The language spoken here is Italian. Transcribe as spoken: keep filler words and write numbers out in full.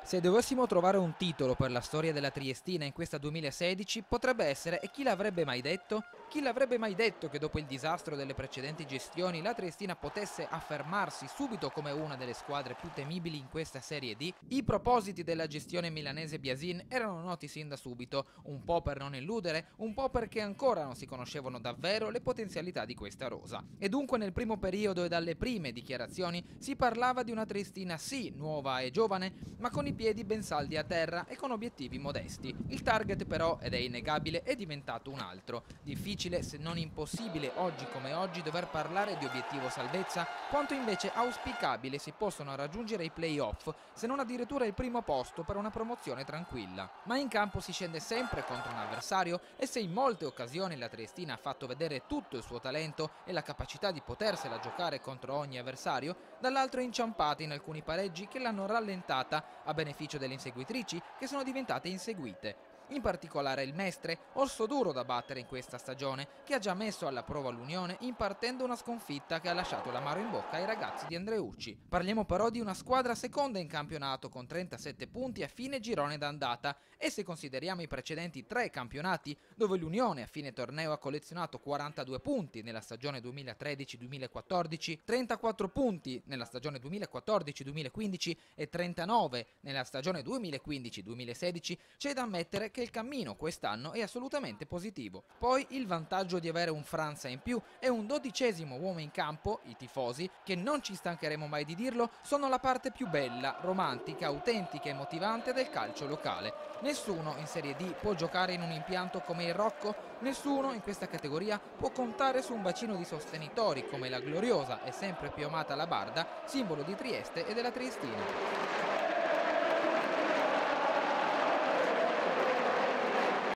Se dovessimo trovare un titolo per la storia della Triestina in questa duemilasedici, potrebbe essere "E chi l'avrebbe mai detto?". Chi l'avrebbe mai detto che dopo il disastro delle precedenti gestioni la Triestina potesse affermarsi subito come una delle squadre più temibili in questa Serie D? I propositi della gestione milanese Biasin erano noti sin da subito, un po' per non illudere, un po' perché ancora non si conoscevano davvero le potenzialità di questa rosa. E dunque nel primo periodo e dalle prime dichiarazioni si parlava di una Triestina sì nuova e giovane, ma con i piedi ben saldi a terra e con obiettivi modesti. Il target però, ed è innegabile, è diventato un altro. Difficile se non impossibile oggi come oggi dover parlare di obiettivo salvezza, quanto invece auspicabile si possono raggiungere i play-off, se non addirittura il primo posto per una promozione tranquilla. Ma in campo si scende sempre contro un avversario e se in molte occasioni la Triestina ha fatto vedere tutto il suo talento e la capacità di potersela giocare contro ogni avversario, dall'altro è inciampata in alcuni pareggi che l'hanno rallentata a beneficio delle inseguitrici che sono diventate inseguite. In particolare il Mestre, orso duro da battere in questa stagione, che ha già messo alla prova l'Unione impartendo una sconfitta che ha lasciato l'amaro in bocca ai ragazzi di Andreucci. Parliamo però di una squadra seconda in campionato con trentasette punti a fine girone d'andata e se consideriamo i precedenti tre campionati, dove l'Unione a fine torneo ha collezionato quarantadue punti nella stagione duemilatredici duemilaquattordici, trentaquattro punti nella stagione duemilaquattordici duemilaquindici e trentanove nella stagione duemilaquindici duemilasedici, c'è da ammettere che il cammino quest'anno è assolutamente positivo. Poi il vantaggio di avere un Franza in più e un dodicesimo uomo in campo, i tifosi, che non ci stancheremo mai di dirlo, sono la parte più bella, romantica, autentica e motivante del calcio locale. Nessuno in Serie D può giocare in un impianto come il Rocco, nessuno in questa categoria può contare su un bacino di sostenitori come la gloriosa e sempre più amata La Barda, simbolo di Trieste e della Triestina.